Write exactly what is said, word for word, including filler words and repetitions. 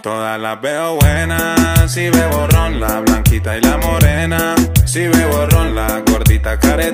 Todas las veo buenas, si bebo ron, la blanquita y la morena. Si bebo ron, la gordita care